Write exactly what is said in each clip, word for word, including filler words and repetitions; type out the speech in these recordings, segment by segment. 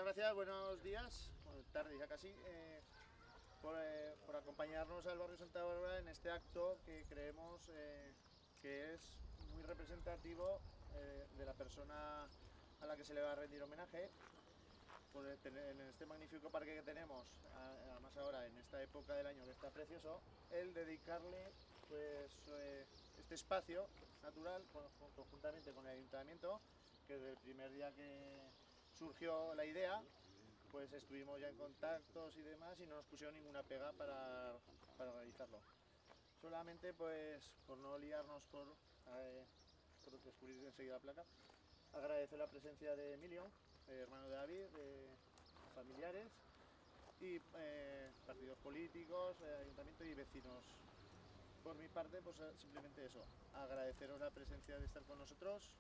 muchas gracias, buenos días, bueno, tarde ya casi, eh, por, eh, por acompañarnos al barrio Santa Bárbara en este acto que creemos eh, que es muy representativo eh, de la persona a la que se le va a rendir homenaje. Por tener, en este magnífico parque que tenemos, además ahora en esta época del año que está precioso, el dedicarle pues eh, este espacio natural con, conjuntamente con el ayuntamiento, que desde el primer día que surgió la idea pues estuvimos ya en contactos y demás y no nos pusieron ninguna pega para, para realizarlo. Solamente pues por no liarnos por, eh, por descubrir enseguida la placa, agradecer la presencia de Emilio, eh, hermano de David, de familiares y eh, partidos políticos, eh, ayuntamiento y vecinos. Por mi parte, pues simplemente eso, agradeceros la presencia de estar con nosotros.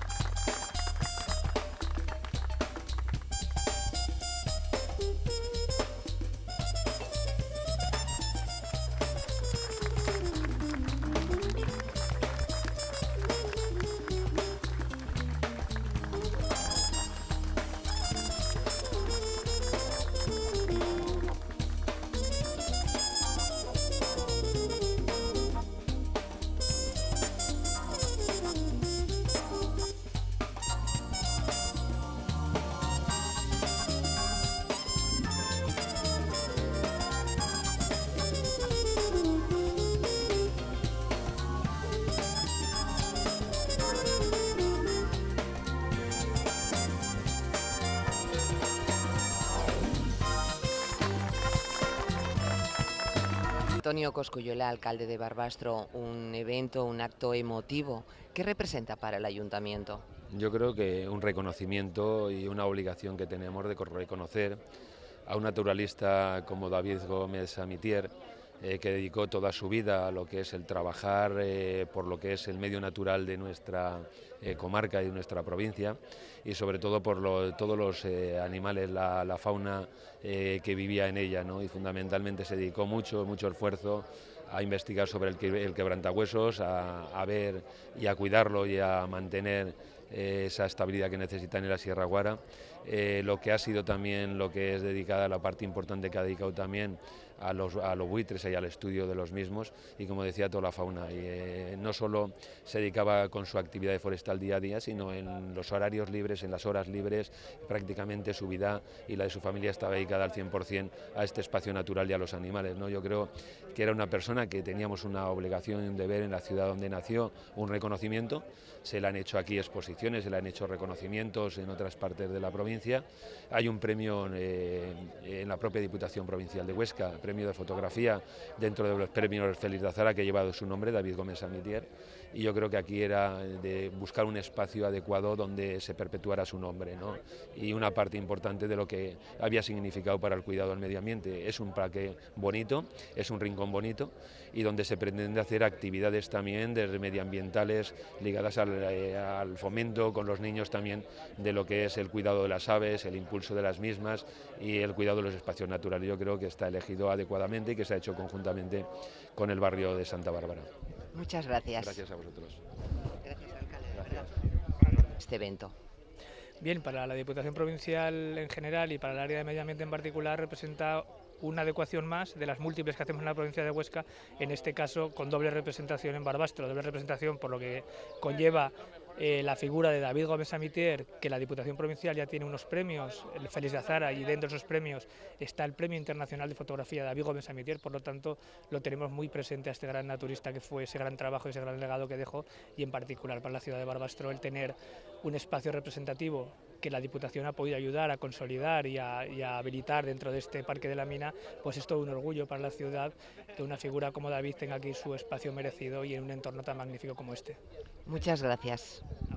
Antonio Cosculluela, alcalde de Barbastro, un evento, un acto emotivo. ¿Qué representa para el ayuntamiento? Yo creo que un reconocimiento y una obligación que tenemos de reconocer a un naturalista como David Gómez Amitier, eh, que dedicó toda su vida a lo que es el trabajar eh, por lo que es el medio natural de nuestra eh, comarca y de nuestra provincia, y sobre todo por lo, todos los eh, animales, la, la fauna eh, que vivía en ella, ¿no? Y fundamentalmente se dedicó mucho, mucho esfuerzo a investigar sobre el, el quebrantahuesos, a, a ver y a cuidarlo y a mantener eh, esa estabilidad que necesitan en la Sierra Guara. Eh, lo que ha sido también, lo que es dedicada, la parte importante que ha dedicado también a los, a los buitres y al estudio de los mismos, y como decía, toda la fauna. Y eh, no solo se dedicaba con su actividad forestal día a día, sino en los horarios libres, en las horas libres, prácticamente su vida y la de su familia estaba dedicada al cien por cien a este espacio natural y a los animales, ¿no? Yo creo que era una persona que teníamos una obligación, un deber en la ciudad donde nació, un reconocimiento. Se le han hecho aquí exposiciones, se le han hecho reconocimientos en otras partes de la provincia. Hay un premio eh, en la propia Diputación Provincial de Huesca, premio de fotografía dentro de los premios Félix de Azara, que ha llevado su nombre, David Gómez Amitier, y yo creo que aquí era de buscar un espacio adecuado donde se perpetuara su nombre, ¿no? Y una parte importante de lo que había significado para el cuidado del medio ambiente. Es un parque bonito, es un rincón bonito, y donde se pretende hacer actividades también de medioambientales ligadas al, eh, al fomento con los niños también de lo que es el cuidado de las aves, el impulso de las mismas y el cuidado de los espacios naturales. Yo creo que está elegido adecuadamente y que se ha hecho conjuntamente con el barrio de Santa Bárbara. Muchas gracias. Gracias a vosotros. Gracias, alcalde. Gracias. Este evento. Bien, para la Diputación Provincial en general y para el área de medio ambiente en particular representa una adecuación más de las múltiples que hacemos en la provincia de Huesca, en este caso con doble representación en Barbastro, doble representación por lo que conlleva eh, la figura de David Gómez Amitier, que la Diputación Provincial ya tiene unos premios, el Félix de Azara, y dentro de esos premios está el Premio Internacional de Fotografía de David Gómez Amitier, por lo tanto lo tenemos muy presente a este gran naturista que fue, ese gran trabajo y ese gran legado que dejó, y en particular para la ciudad de Barbastro el tener un espacio representativo que la Diputación ha podido ayudar a consolidar y a, y a habilitar dentro de este Parque de la Mina, pues es todo un orgullo para la ciudad que una figura como David tenga aquí su espacio merecido y en un entorno tan magnífico como este. Muchas gracias.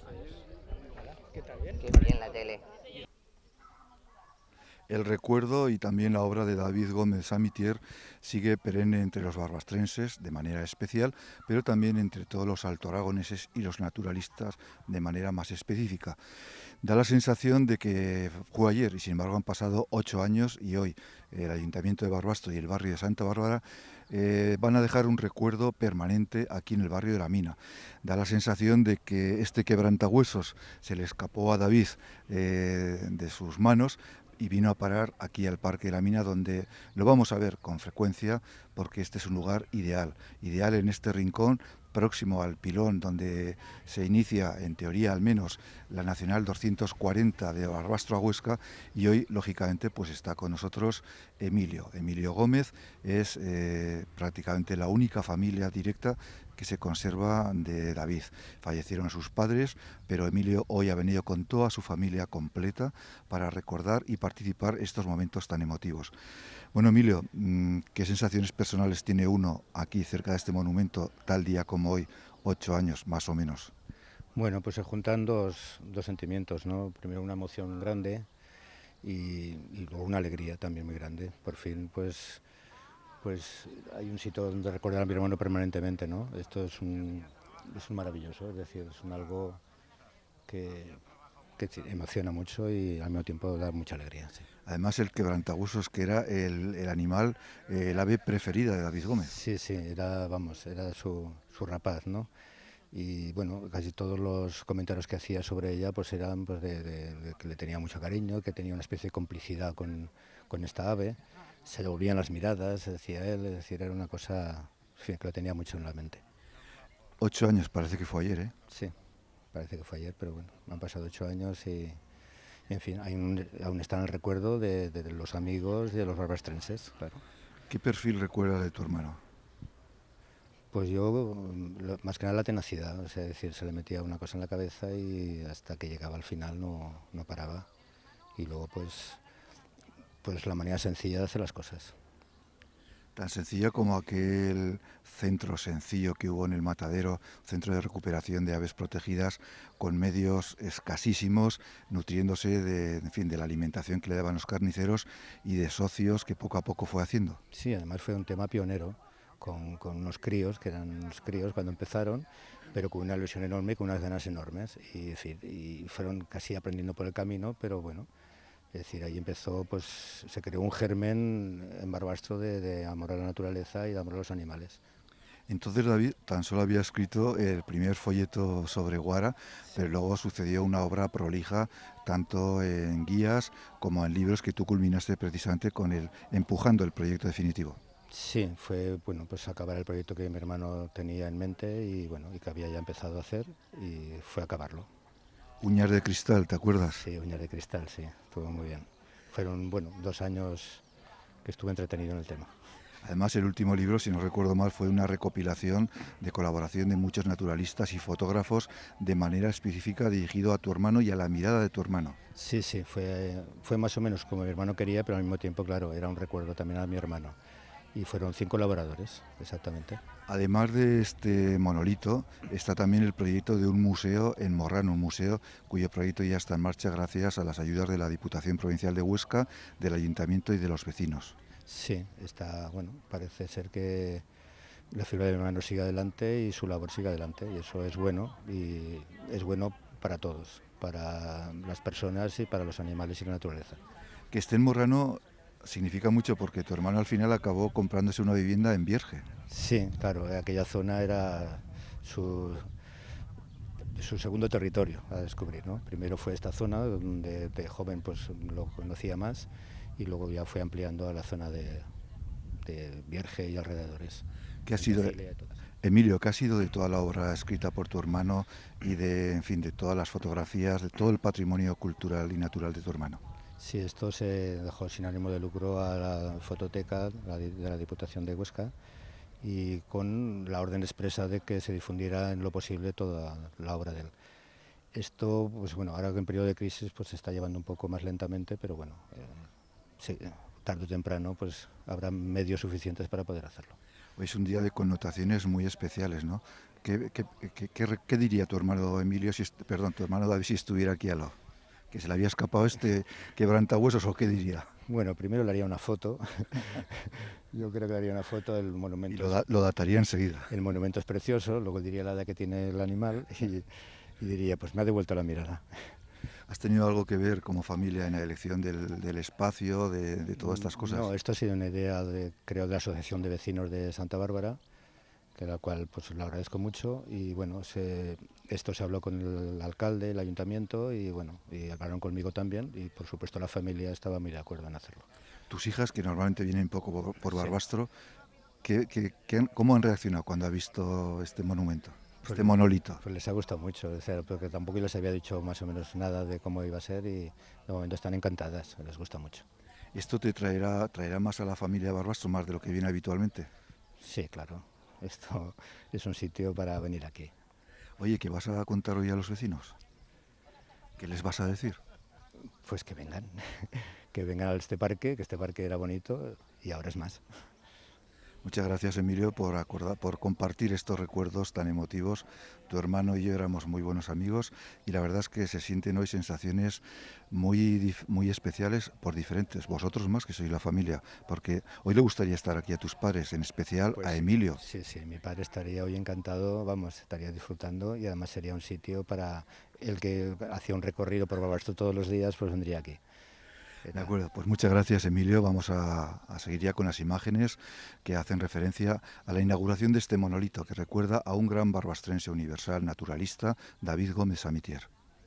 ¿Qué tal? ¿Bien? Qué bien la tele. El recuerdo y también la obra de David Gómez Amitier sigue perenne entre los barbastrenses de manera especial, pero también entre todos los altoaragoneses y los naturalistas de manera más específica. Da la sensación de que fue ayer y sin embargo han pasado ocho años y hoy el Ayuntamiento de Barbastro y el barrio de Santa Bárbara eh, van a dejar un recuerdo permanente aquí en el barrio de la Mina. Da la sensación de que este quebrantahuesos se le escapó a David eh, de sus manos, y vino a parar aquí al Parque de la Mina, donde lo vamos a ver con frecuencia, porque este es un lugar ideal, ideal en este rincón próximo al pilón donde se inicia, en teoría al menos, la Nacional doscientos cuarenta de Barbastro a Huesca, y hoy, lógicamente, pues está con nosotros Emilio. Emilio Gómez es eh, prácticamente la única familia directa que se conserva de David. Fallecieron sus padres, pero Emilio hoy ha venido con toda su familia completa para recordar y participar estos momentos tan emotivos. Bueno, Emilio, ¿qué sensaciones personales tiene uno aquí cerca de este monumento, tal día como hoy, ocho años más o menos? Bueno, pues se juntan dos, dos sentimientos, ¿no? Primero una emoción grande y, y luego una alegría también muy grande. Por fin, pues, pues hay un sitio donde recordar a mi hermano permanentemente, ¿no? Esto es un, es un maravilloso, es decir, es un algo que, que emociona mucho y al mismo tiempo da mucha alegría, sí. Además, el quebrantahuesos, que era el, el animal, eh, el ave preferida de David Gómez. Sí, sí, era, vamos, era su, su rapaz, ¿no? Y bueno, casi todos los comentarios que hacía sobre ella pues eran pues, de, de, de que le tenía mucho cariño, que tenía una especie de complicidad con, con esta ave. Se le volvían las miradas, decía él, es decir, era una cosa, en fin, que lo tenía mucho en la mente. Ocho años, parece que fue ayer, ¿eh? Sí, parece que fue ayer, pero bueno, han pasado ocho años y... En fin, hay un, aún está en el recuerdo de, de, de los amigos de los barbastrenses, claro. ¿Qué perfil recuerda de tu hermano? Pues yo, lo, más que nada la tenacidad, o sea, es decir, se le metía una cosa en la cabeza y hasta que llegaba al final no, no paraba. Y luego, pues, pues la manera sencilla de hacer las cosas. Tan sencilla como aquel centro sencillo que hubo en el Matadero, centro de recuperación de aves protegidas, con medios escasísimos, nutriéndose de, en fin, de la alimentación que le daban los carniceros y de socios que poco a poco fue haciendo. Sí, además fue un tema pionero, con, con unos críos, que eran unos críos cuando empezaron, pero con una ilusión enorme y con unas ganas enormes. Y, es decir, y fueron casi aprendiendo por el camino, pero bueno. Es decir, ahí empezó, pues se creó un germen en Barbastro de, de amor a la naturaleza y de amor a los animales. Entonces David tan solo había escrito el primer folleto sobre Guara, sí, pero luego sucedió una obra prolija, tanto en guías como en libros, que tú culminaste precisamente con el empujando el proyecto definitivo. Sí, fue bueno, pues acabar el proyecto que mi hermano tenía en mente y bueno, y que había ya empezado a hacer, y fue acabarlo. Uñas de cristal, ¿te acuerdas? Sí, Uñas de cristal, sí, estuvo muy bien. Fueron, bueno, dos años que estuve entretenido en el tema. Además, el último libro, si no recuerdo mal, fue una recopilación de colaboración de muchos naturalistas y fotógrafos, de manera específica dirigido a tu hermano y a la mirada de tu hermano. Sí, sí, fue, fue más o menos como mi hermano quería, pero al mismo tiempo, claro, era un recuerdo también a mi hermano. Y fueron cinco colaboradores, exactamente. Además de este monolito, está también el proyecto de un museo en Morrano, un museo cuyo proyecto ya está en marcha gracias a las ayudas de la Diputación Provincial de Huesca, del Ayuntamiento y de los vecinos. Sí, está, bueno, parece ser que la figura de mi hermano sigue adelante y su labor sigue adelante, y eso es bueno, y es bueno para todos, para las personas y para los animales y la naturaleza. Que esté en Morrano significa mucho, porque tu hermano al final acabó comprándose una vivienda en Vierge. Sí, claro, aquella zona era su, su segundo territorio a descubrir, ¿no? Primero fue esta zona, donde de joven pues lo conocía más, y luego ya fue ampliando a la zona de, de Vierge y alrededores. ¿Qué ha sido, Emilio, qué ha sido de toda la obra escrita por tu hermano y de, en fin, de todas las fotografías, de todo el patrimonio cultural y natural de tu hermano? Sí, esto se dejó sin ánimo de lucro a la fototeca de la Diputación de Huesca, y con la orden expresa de que se difundiera en lo posible toda la obra de él. Esto, pues bueno, ahora que en periodo de crisis pues se está llevando un poco más lentamente, pero bueno, eh, sí, tarde o temprano pues habrá medios suficientes para poder hacerlo. Hoy es un día de connotaciones muy especiales, ¿no? ¿Qué, qué, qué, qué, qué diría tu hermano Emilio, si, perdón, tu hermano David, si estuviera aquí al lado? ¿Que se le había escapado este quebrantahuesos o qué diría? Bueno, primero le haría una foto. Yo creo que le haría una foto del monumento. Y lo, da, lo dataría enseguida. El monumento es precioso, luego diría la edad que tiene el animal y, y diría, pues me ha devuelto la mirada. ¿Has tenido algo que ver como familia en la elección del, del espacio, de, de todas estas cosas? No, esto ha sido una idea, de, creo, de la Asociación de Vecinos de Santa Bárbara, que la cual pues le agradezco mucho, y bueno, se, esto se habló con el alcalde, el ayuntamiento y bueno, y hablaron conmigo también y por supuesto la familia estaba muy de acuerdo en hacerlo. Tus hijas, que normalmente vienen poco por, por Barbastro, Sí. ¿qué, qué, qué, ¿cómo han reaccionado cuando han visto este monumento, Pues, este monolito? Pues les ha gustado mucho, o sea, porque tampoco les había dicho más o menos nada de cómo iba a ser y de momento están encantadas, les gusta mucho. ¿Esto te traerá, traerá más a la familia Barbastro, más de lo que viene habitualmente? Sí, claro, esto es un sitio para venir aquí. Oye, ¿qué vas a contar hoy a los vecinos? ¿Qué les vas a decir? Pues que vengan, que vengan a este parque, que este parque era bonito y ahora es más. Muchas gracias, Emilio, por, acordar, por compartir estos recuerdos tan emotivos. Tu hermano y yo éramos muy buenos amigos y la verdad es que se sienten hoy sensaciones muy, muy especiales por diferentes. Vosotros más, que sois la familia, porque hoy le gustaría estar aquí a tus padres, en especial Pues, a Emilio. Sí, sí, mi padre estaría hoy encantado, vamos, estaría disfrutando y además sería un sitio para el que hacía un recorrido por Barbastro todos los días, pues vendría aquí. De acuerdo, pues muchas gracias, Emilio. Vamos a, a seguir ya con las imágenes que hacen referencia a la inauguración de este monolito que recuerda a un gran barbastrense universal naturalista, David Gómez Samitier.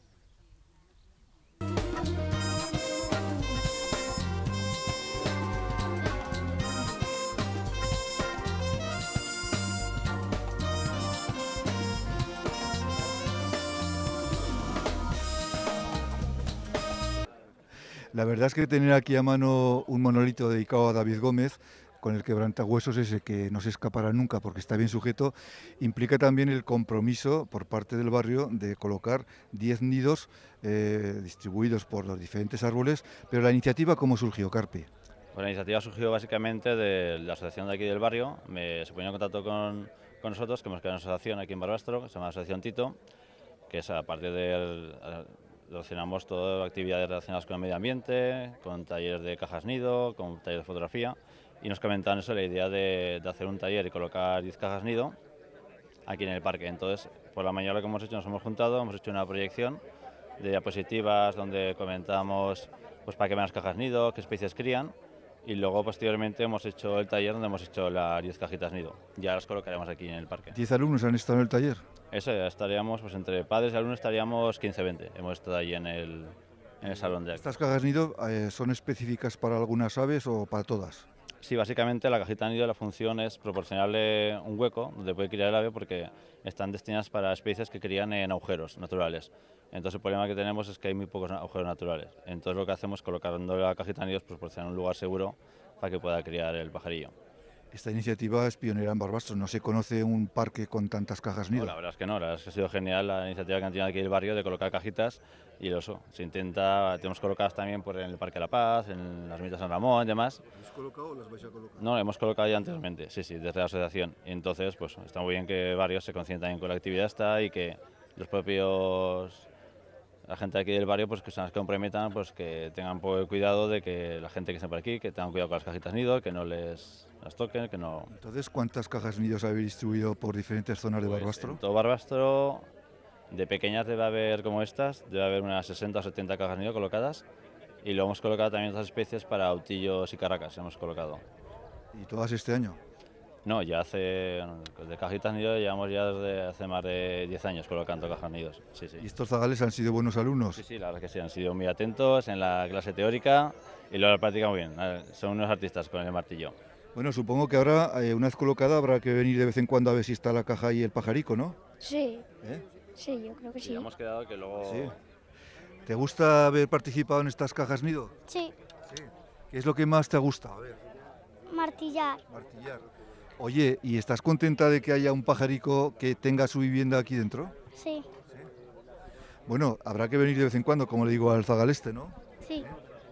La verdad es que tener aquí a mano un monolito dedicado a David Gómez, con el quebrantahuesos ese que no se escapará nunca porque está bien sujeto, implica también el compromiso por parte del barrio de colocar diez nidos eh, distribuidos por los diferentes árboles. Pero la iniciativa, ¿cómo surgió, Carpi? Pues la iniciativa surgió básicamente de la asociación de aquí del barrio. Me, se ponía en contacto con, con nosotros, que hemos creado una asociación aquí en Barbastro, que se llama Asociación Tito, que es a partir de... relacionamos todas actividades relacionadas con el medio ambiente, con talleres de cajas nido, con talleres de fotografía, y nos comentaron eso, la idea de, de hacer un taller y colocar diez cajas nido aquí en el parque. Entonces, por la mañana lo que hemos hecho, nos hemos juntado, hemos hecho una proyección de diapositivas donde comentamos pues, para qué van las cajas nido, qué especies crían, y luego posteriormente hemos hecho el taller donde hemos hecho las diez cajitas nido. Ya las colocaremos aquí en el parque. ¿diez alumnos han estado en el taller? Eso, ya estaríamos, pues entre padres y alumnos estaríamos quince veinte. Hemos estado ahí en el, en el salón de aquí. ¿Estas cajas nido eh, son específicas para algunas aves o para todas? Sí, básicamente la cajita nido, la función es proporcionarle un hueco donde puede criar el ave porque están destinadas para especies que crían en agujeros naturales. Entonces el problema que tenemos es que hay muy pocos agujeros naturales. Entonces lo que hacemos colocando la cajita nido es proporcionar un lugar seguro para que pueda criar el pajarillo. Esta iniciativa es pionera en Barbastro, no se conoce un parque con tantas cajas nido. No, la verdad es que no, la verdad es que ha sido genial la iniciativa que han tenido aquí el barrio de colocar cajitas y eso, se intenta, tenemos colocadas también por en el Parque de la Paz, en las Ermitas San Ramón y demás. ¿Las has colocado o las vais a colocar? No, hemos colocado ya anteriormente, sí, sí, desde la asociación. Y entonces, pues está muy bien que barrios se concientan también con la actividad esta y que los propios, la gente aquí del barrio, pues que se las comprometan, pues que tengan un poco de cuidado de que la gente que esté por aquí, que tengan cuidado con las cajitas nido, que no les las toquen, que no... Entonces, ¿cuántas cajas nidos habéis distribuido por diferentes zonas de Pues, Barbastro? en todo Barbastro, de pequeñas debe haber como estas, debe haber unas sesenta o setenta cajas nido colocadas y luego hemos colocado también otras especies para autillos y carracas, hemos colocado. ¿Y todas este año? No, ya hace, de cajitas nido llevamos ya desde hace más de diez años colocando cajas nidos, sí, sí. ¿Y estos zagales han sido buenos alumnos? Sí, sí, la verdad que sí, han sido muy atentos en la clase teórica y luego la práctica muy bien, son unos artistas con el martillo. Bueno, supongo que ahora, eh, una vez colocada, habrá que venir de vez en cuando a ver si está la caja y el pajarico, ¿no? Sí, ¿Eh? sí, yo creo que Sí, sí. hemos quedado que luego... Sí. ¿Te gusta haber participado en estas cajas nido? Sí, Sí. ¿Qué es lo que más te gusta? A ver, martillar. martillar. Oye, ¿y estás contenta de que haya un pajarico que tenga su vivienda aquí dentro? Sí, Bueno, habrá que venir de vez en cuando, como le digo al zagaleste, ¿no? sí.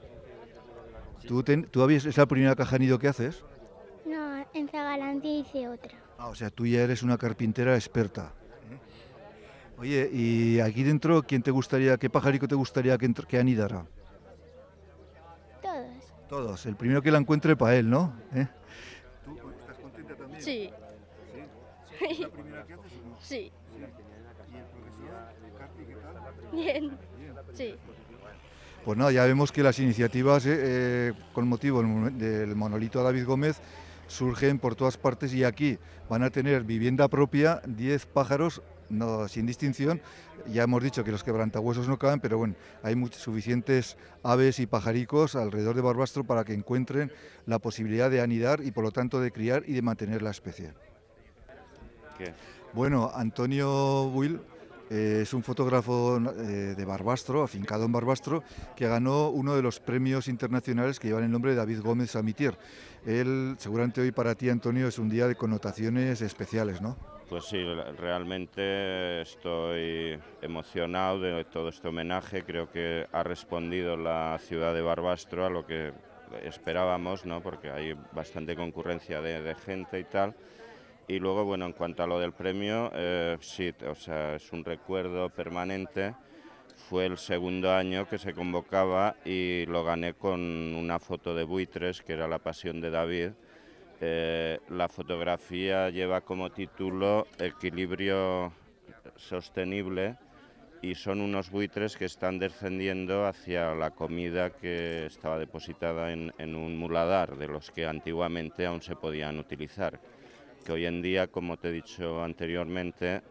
¿Tú, ten- tú habías, es la primera caja nido que haces? No, en Zagalandia hice otra. Ah, o sea, tú ya eres una carpintera experta. ¿eh? Oye, ¿y aquí dentro quién te gustaría, qué pajarico te gustaría que, entr- que anidara? Todos. Todos, el primero que la encuentre para él, ¿no? ¿Eh? ¿Tú estás contenta también? Sí. ¿Es la primera que haces o no? Sí. ¿Y el profesor, Carpi, qué tal? Bien. Sí. Pues nada, ya vemos que las iniciativas eh, eh, con motivo del mon- del monolito David Gómez surgen por todas partes y aquí van a tener vivienda propia diez pájaros no, sin distinción. Ya hemos dicho que los quebrantahuesos no caben, pero bueno, hay muchos, suficientes aves y pajaricos alrededor de Barbastro para que encuentren la posibilidad de anidar y por lo tanto de criar y de mantener la especie. ¿Qué? Bueno, Antonio Buil eh, es un fotógrafo eh, de Barbastro, afincado en Barbastro, que ganó uno de los premios internacionales que llevan el nombre de David Gómez Samitier. Él, seguramente hoy para ti, Antonio, es un día de connotaciones especiales, ¿no? Pues sí, realmente estoy emocionado de todo este homenaje. Creo que ha respondido la ciudad de Barbastro a lo que esperábamos, ¿no? Porque hay bastante concurrencia de, de gente y tal. Y luego, bueno, en cuanto a lo del premio, eh, sí, o sea, es un recuerdo permanente. Fue el segundo año que se convocaba y lo gané con una foto de buitres, que era La Pasión de David. Eh, la fotografía lleva como título Equilibrio Sostenible y son unos buitres que están descendiendo hacia la comida que estaba depositada en, en un muladar, de los que antiguamente aún se podían utilizar. Que hoy en día, como te he dicho anteriormente,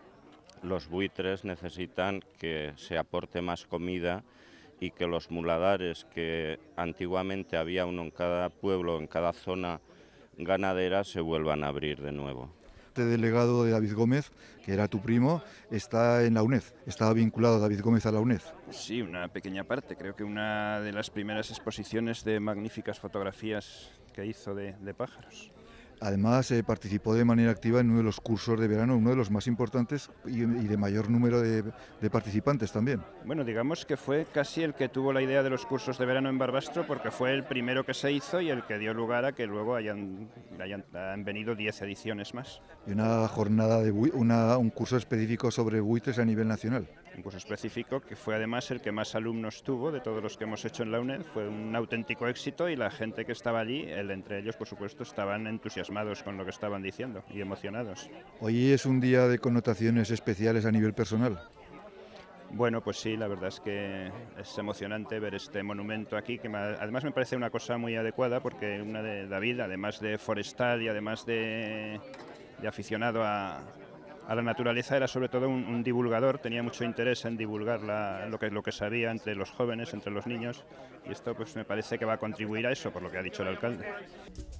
los buitres necesitan que se aporte más comida y que los muladares que antiguamente había uno en cada pueblo, en cada zona ganadera, se vuelvan a abrir de nuevo. Este delegado de David Gómez, que era tu primo, está en la UNED. ¿Estaba vinculado David Gómez a la UNED? Sí, una pequeña parte. Creo que una de las primeras exposiciones de magníficas fotografías que hizo de, de pájaros. Además, eh, participó de manera activa en uno de los cursos de verano, uno de los más importantes y, y de mayor número de, de participantes también. Bueno, digamos que fue casi el que tuvo la idea de los cursos de verano en Barbastro, porque fue el primero que se hizo y el que dio lugar a que luego hayan, hayan han venido diez ediciones más. Y una jornada de una, un curso específico sobre buitres a nivel nacional. Un curso específico que fue además el que más alumnos tuvo de todos los que hemos hecho en la UNED. Fue un auténtico éxito y la gente que estaba allí, el, entre ellos por supuesto, estaban entusiasmados con lo que estaban diciendo y emocionados. Hoy es un día de connotaciones especiales a nivel personal. Bueno, pues sí, la verdad es que es emocionante ver este monumento aquí, que me, además me parece una cosa muy adecuada porque una de David, además de forestal y además de, de aficionado a, a la naturaleza, era sobre todo un, un divulgador, tenía mucho interés en divulgar la, lo, que, lo que sabía entre los jóvenes, entre los niños, y esto pues me parece que va a contribuir a eso, por lo que ha dicho el alcalde.